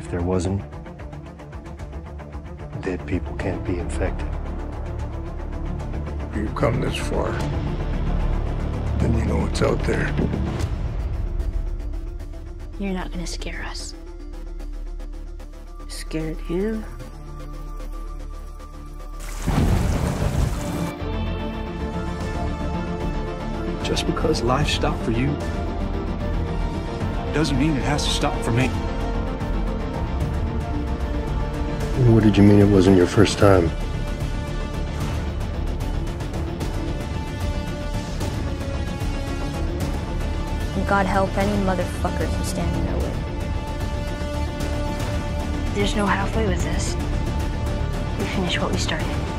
there wasn't, dead people can't be infected. You've come this far, then you know what's out there. You're not gonna scare us. Scared him? Just because life stopped for you doesn't mean it has to stop for me. What did you mean it wasn't your first time? And God help any motherfuckers who stand in their way. There's no halfway with this. We finish what we started.